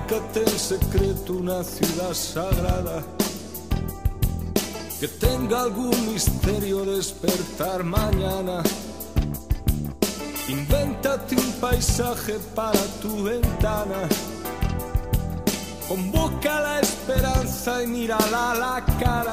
Fabrícate en secreto una ciudad sagrada que tenga algún misterio despertar mañana. Invéntate un paisaje para tu ventana. Convoca la esperanza y mírala a la cara.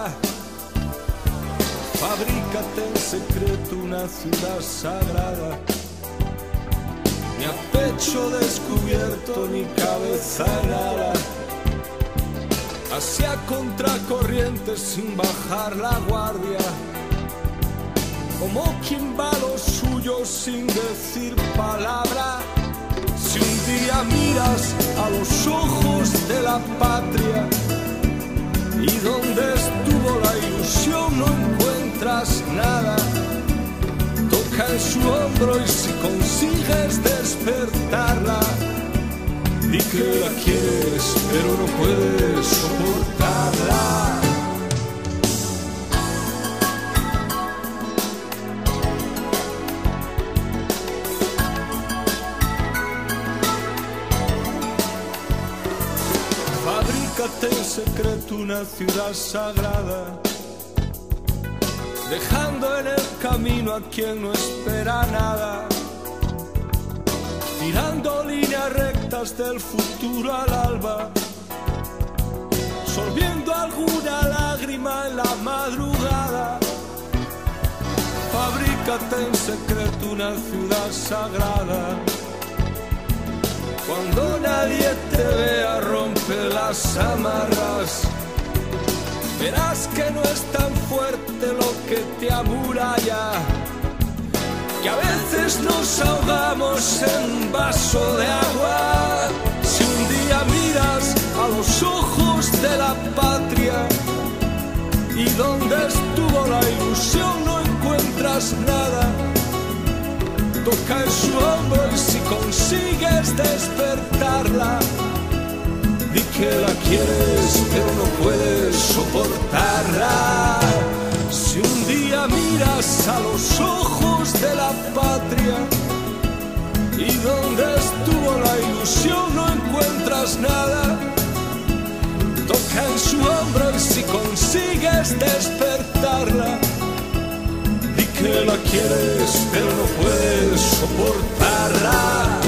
Fabrícate en secreto una ciudad sagrada. Ni a pecho descubierto ni cabeza en ala. Hacia contracorriente sin bajar la guardia. Como quien va a lo suyo sin decir palabra. Si un día miras a los ojos de la patria y donde estuvo la ilusión no encuentras nada, toca en su hombro y si consigues despertarla, di que la quieres pero no puedes soportarla. Fabrícate en secreto una ciudad sagrada, dejando en el camino a quien no espera nada, tirando líneas rectas del futuro al alba, sorbiendo alguna lágrima en la madrugada. Fabrícate en secreto una ciudad sagrada. Cuando nadie te vea, rompe las amarras. Verás que no es tan fuerte lo que te amuralla, que a veces nos ahogamos en un vaso de agua. Si un día miras a los ojos de la patria y donde estuvo la ilusión no encuentras nada, toca en su hombro y si consigues despertarla, di que la quieres pero no puedes soportarla. Si un día miras a los ojos de la patria y donde estuvo la ilusión no encuentras nada, toca en su hombro y si consigues despertarla, di que la quieres pero no puedes soportarla.